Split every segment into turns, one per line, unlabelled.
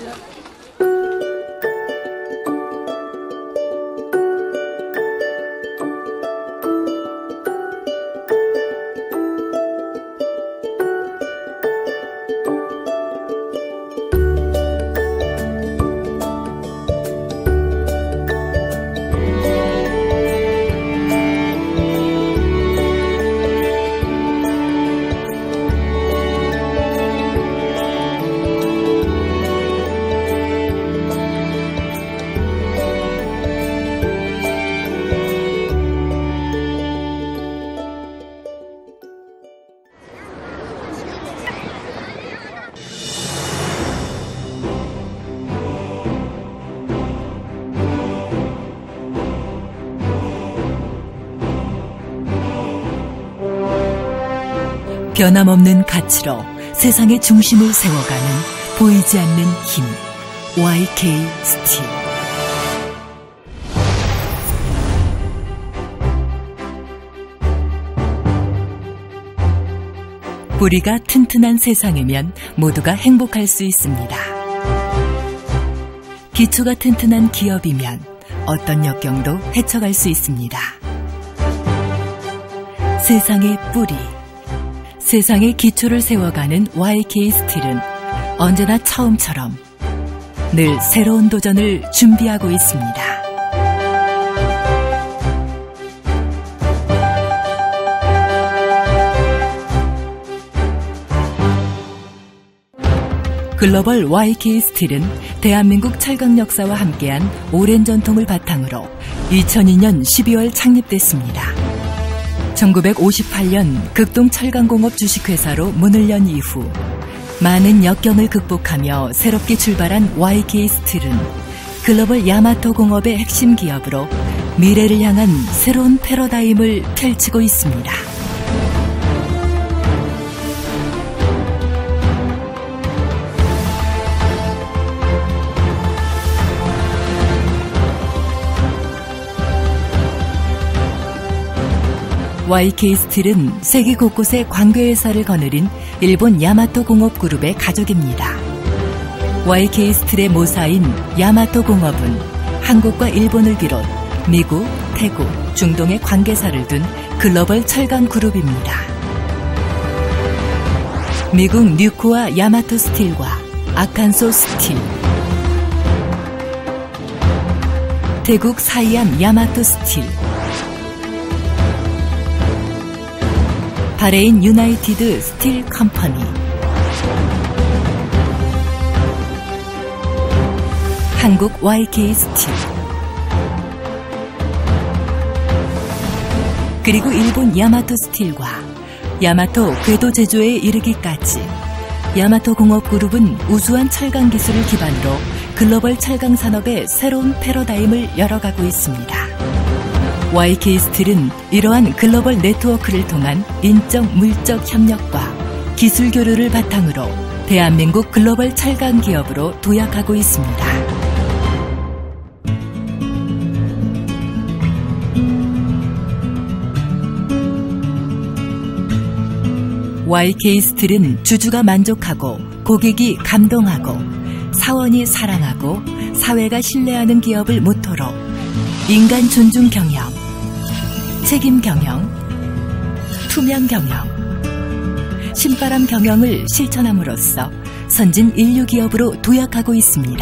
변함없는 가치로 세상의 중심을 세워가는 보이지 않는 힘, YK 스틸. 뿌리가 튼튼한 세상이면 모두가 행복할 수 있습니다. 기초가 튼튼한 기업이면 어떤 역경도 헤쳐갈 수 있습니다. 세상의 뿌리, 세상의 기초를 세워가는 YK 스틸은 언제나 처음처럼 늘 새로운 도전을 준비하고 있습니다. 글로벌 YK 스틸은 대한민국 철강 역사와 함께한 오랜 전통을 바탕으로 2002년 12월 창립됐습니다. 1958년 극동철강공업 주식회사로 문을 연 이후 많은 역경을 극복하며 새롭게 출발한 YK 스틸은 글로벌 야마토 공업의 핵심 기업으로 미래를 향한 새로운 패러다임을 펼치고 있습니다. YK 스틸은 세계 곳곳에 관계회사를 거느린 일본 야마토 공업 그룹의 가족입니다. YK 스틸의 모사인 야마토 공업은 한국과 일본을 비롯 미국, 태국, 중동의 관계사를 둔 글로벌 철강 그룹입니다. 미국 뉴코와 야마토 스틸과 아칸소 스틸, 태국 사이암 야마토 스틸, 바레인 유나이티드 스틸 컴퍼니, 한국 YK 스틸, 그리고 일본 야마토 스틸과 야마토 궤도 제조에 이르기까지 야마토 공업 그룹은 우수한 철강 기술을 기반으로 글로벌 철강 산업의 새로운 패러다임을 열어가고 있습니다. YK 스틸은 이러한 글로벌 네트워크를 통한 인적 물적 협력과 기술 교류를 바탕으로 대한민국 글로벌 철강 기업으로 도약하고 있습니다. YK 스틸은 주주가 만족하고 고객이 감동하고 사원이 사랑하고 사회가 신뢰하는 기업을 모토로 인간 존중 경영, 책임 경영, 투명 경영, 신바람 경영을 실천함으로써 선진 인류 기업으로 도약하고 있습니다.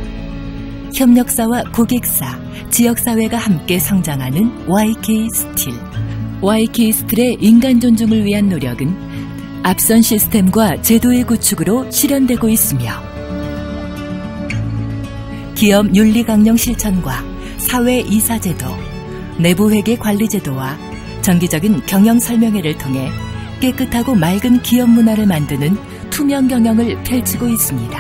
협력사와 고객사, 지역사회가 함께 성장하는 YK 스틸. YK 스틸의 인간 존중을 위한 노력은 앞선 시스템과 제도의 구축으로 실현되고 있으며 기업 윤리 강령 실천과 사회 이사제도, 내부회계 관리제도와 정기적인 경영 설명회를 통해 깨끗하고 맑은 기업 문화를 만드는 투명 경영을 펼치고 있습니다.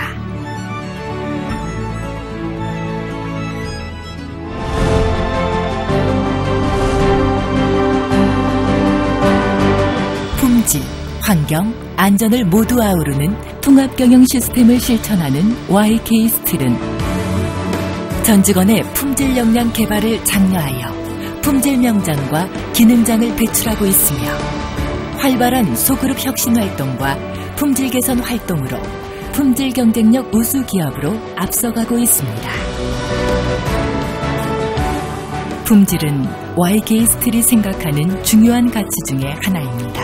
품질, 환경, 안전을 모두 아우르는 통합경영 시스템을 실천하는 YK 스틸은 전 직원의 품질 역량 개발을 장려하여 품질 명장과 기능장을 배출하고 있으며 활발한 소그룹 혁신 활동과 품질 개선 활동으로 품질 경쟁력 우수 기업으로 앞서가고 있습니다. 품질은 YK-스틸이 생각하는 중요한 가치 중에 하나입니다.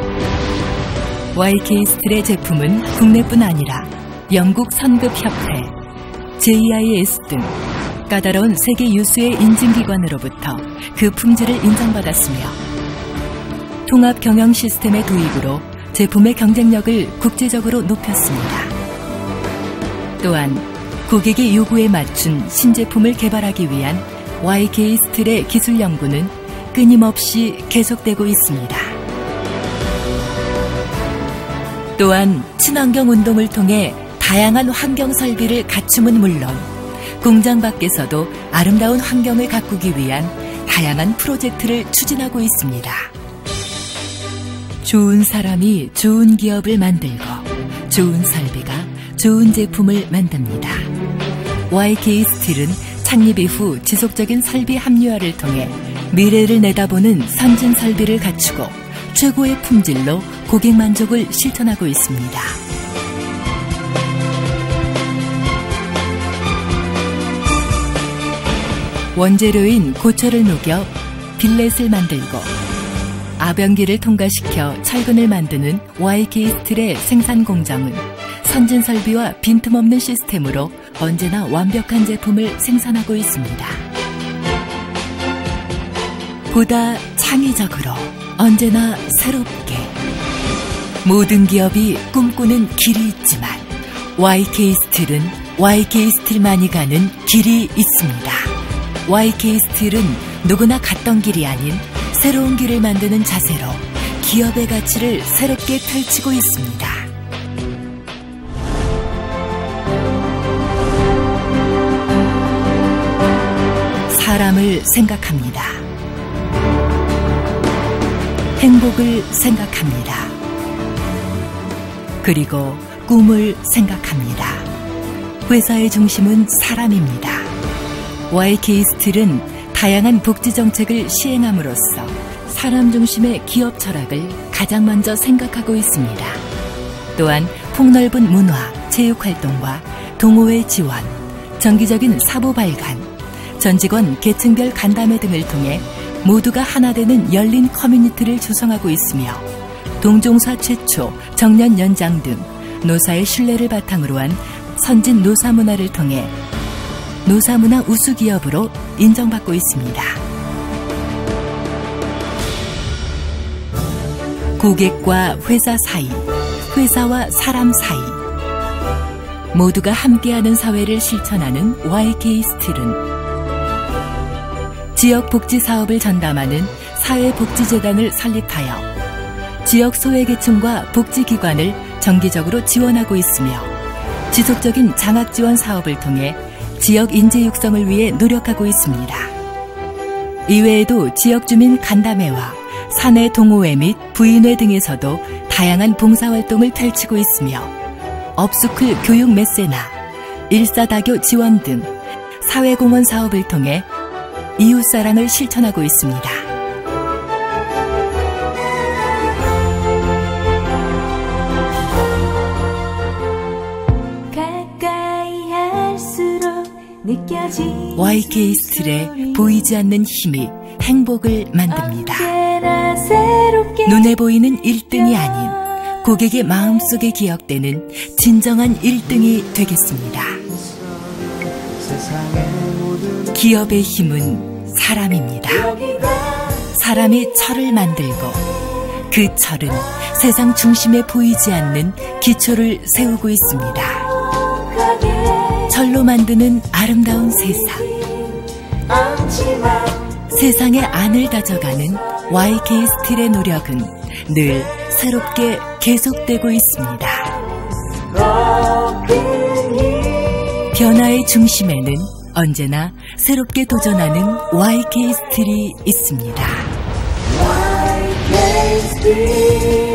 YK-스틸의 제품은 국내뿐 아니라 영국 선급협회, JIS 등 까다로운 세계 유수의 인증기관으로부터 그 품질을 인정받았으며 통합 경영 시스템의 도입으로 제품의 경쟁력을 국제적으로 높였습니다. 또한 고객의 요구에 맞춘 신제품을 개발하기 위한 YK-스틸의 기술 연구는 끊임없이 계속되고 있습니다. 또한 친환경 운동을 통해 다양한 환경 설비를 갖춤은 물론 공장 밖에서도 아름다운 환경을 가꾸기 위한 다양한 프로젝트를 추진하고 있습니다. 좋은 사람이 좋은 기업을 만들고 좋은 설비가 좋은 제품을 만듭니다. YK-스틸은 창립 이후 지속적인 설비 합리화를 통해 미래를 내다보는 선진 설비를 갖추고 최고의 품질로 고객 만족을 실천하고 있습니다. 원재료인 고철을 녹여 빌렛을 만들고 아변기를 통과시켜 철근을 만드는 YK-스틸의 생산 공정은 선진 설비와 빈틈없는 시스템으로 언제나 완벽한 제품을 생산하고 있습니다. 보다 창의적으로 언제나 새롭게 모든 기업이 꿈꾸는 길이 있지만 YK-스틸은 YK-스틸만이 가는 길이 있습니다. YK-스틸은 누구나 갔던 길이 아닌 새로운 길을 만드는 자세로 기업의 가치를 새롭게 펼치고 있습니다. 사람을 생각합니다. 행복을 생각합니다. 그리고 꿈을 생각합니다. 회사의 중심은 사람입니다. YK-스틸은 다양한 복지 정책을 시행함으로써 사람 중심의 기업 철학을 가장 먼저 생각하고 있습니다. 또한 폭넓은 문화, 체육 활동과 동호회 지원, 정기적인 사보 발간, 전 직원 계층별 간담회 등을 통해 모두가 하나 되는 열린 커뮤니티를 조성하고 있으며 동종사 최초 정년 연장 등 노사의 신뢰를 바탕으로 한 선진 노사 문화를 통해 노사문화 우수 기업으로 인정받고 있습니다. 고객과 회사 사이, 회사와 사람 사이 모두가 함께하는 사회를 실천하는 YK-스틸은 지역 복지 사업을 전담하는 사회복지재단을 설립하여 지역 소외계층과 복지기관을 정기적으로 지원하고 있으며 지속적인 장학지원 사업을 통해 지역 인재 육성을 위해 노력하고 있습니다. 이외에도 지역 주민 간담회와 사내 동호회 및 부인회 등에서도 다양한 봉사활동을 펼치고 있으며 업스쿨 교육 메세나, 일사다교 지원 등 사회공헌 사업을 통해 이웃사랑을 실천하고 있습니다. YK-스틸의 보이지 않는 힘이 행복을 만듭니다. 눈에 보이는 1등이 아닌 고객의 마음속에 기억되는 진정한 1등이 되겠습니다. 기업의 힘은 사람입니다. 사람이 철을 만들고 그 철은 세상 중심에 보이지 않는 기초를 세우고 있습니다. 철로 만드는 아름다운 세상, 세상의 안을 다져가는 YK-스틸의 노력은 늘 새롭게 계속되고 있습니다. 변화의 중심에는 언제나 새롭게 도전하는 YK-스틸이 있습니다. YK-스틸